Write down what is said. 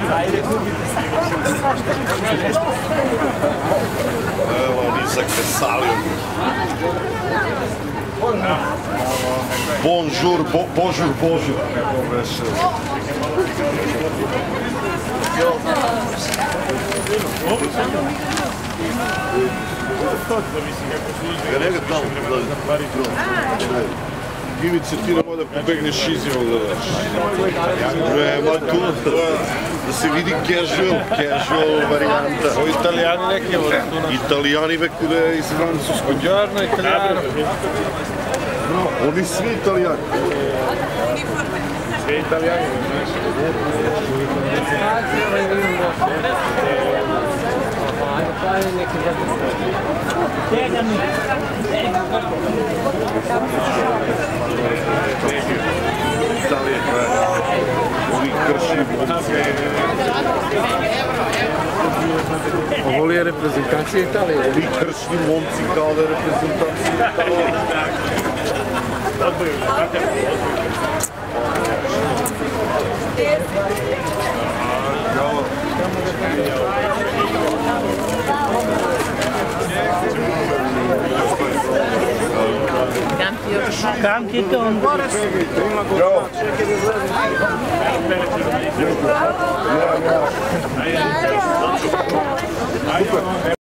Evo, Lisa Kresalio. Bonjour, bonjour, bonjour. Kako beše? Ga tamo, Ivice, ti nemoj da pobegneš izjavom da daš. Nema tu, da se vidi casual varijanta. Ovo italijani neki vole. Italijani vekude iz Francuskog. Buongiorno, italijano. Oni svi italijani. Svi italijani. Italije, ovi krši momci. Ovo li je reprezentacija Italije? Ovi kršni momci kao da je reprezentacija Italije. Campiton. Super.